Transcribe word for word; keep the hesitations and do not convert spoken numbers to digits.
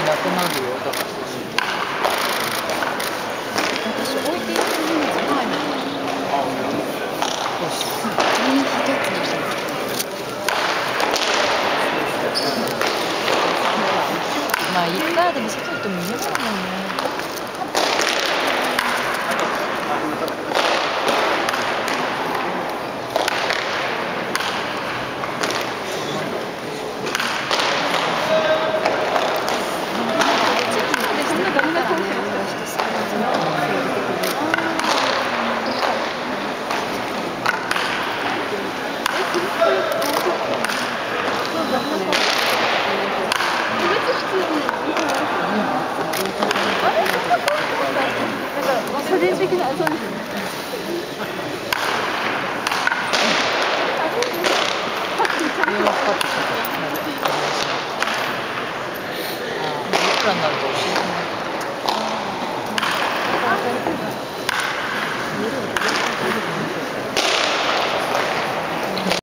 なくなるよ、だから。 私置いていく荷物ないもん。 どうして？ 身一つにしてる。まあいっか、でも外行っても見えないもんね。 個人的な遊び。 電話かかってきたから、なんで電話しない。ああ、いくらになるか教えてもらって。